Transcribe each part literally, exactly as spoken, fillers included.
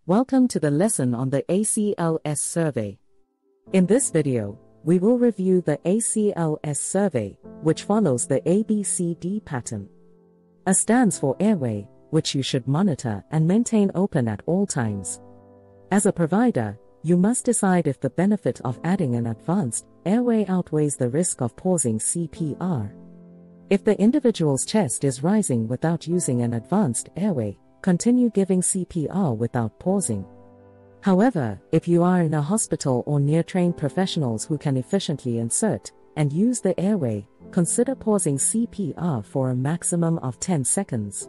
Welcome to the lesson on the A C L S survey. In this video, we will review the A C L S survey, which follows the A B C D pattern. A stands for airway, which you should monitor and maintain open at all times. As a provider, you must decide if the benefit of adding an advanced airway outweighs the risk of pausing C P R. If the individual's chest is rising without using an advanced airway, continue giving C P R without pausing. However, if you are in a hospital or near trained professionals who can efficiently insert and use the airway, consider pausing C P R for a maximum of ten seconds.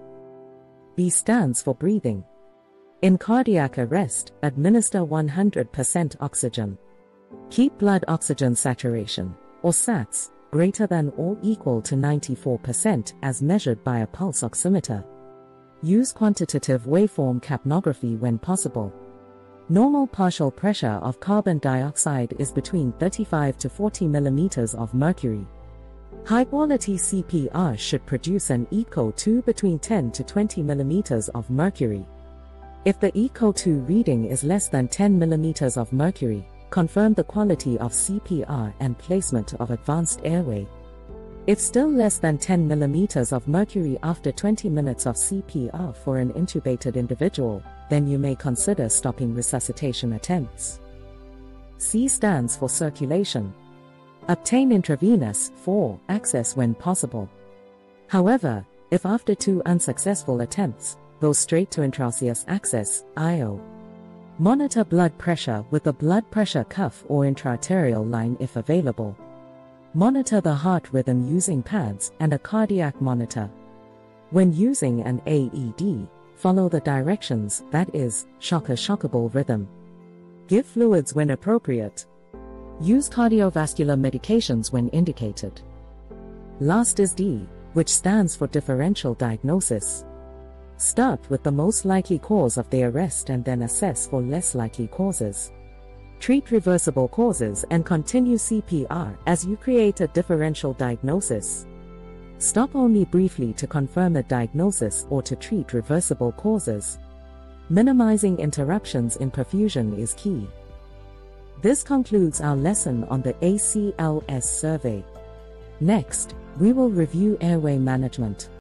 B stands for breathing. In cardiac arrest, administer one hundred percent oxygen. Keep blood oxygen saturation, or SATs, greater than or equal to ninety-four percent as measured by a pulse oximeter. Use quantitative waveform capnography when possible. Normal partial pressure of carbon dioxide is between thirty-five to forty millimeters of mercury. High-quality C P R should produce an E C O two between ten to twenty millimeters of mercury. If the E C O two reading is less than ten millimeters of mercury, confirm the quality of C P R and placement of advanced airway. If still less than ten millimeters of mercury after twenty minutes of C P R for an intubated individual, then you may consider stopping resuscitation attempts. C stands for circulation. Obtain intravenous for access when possible. However, if after two unsuccessful attempts, go straight to intraosseous access, I O. Monitor blood pressure with a blood pressure cuff or intraarterial line if available. Monitor the heart rhythm using pads and a cardiac monitor. When using an A E D, follow the directions, that is, shock a shockable rhythm. Give fluids when appropriate. Use cardiovascular medications when indicated. Last is D, which stands for differential diagnosis. Start with the most likely cause of the arrest and then assess for less likely causes. Treat reversible causes and continue C P R as you create a differential diagnosis. Stop only briefly to confirm a diagnosis or to treat reversible causes. Minimizing interruptions in perfusion is key. This concludes our lesson on the A C L S survey. Next, we will review airway management.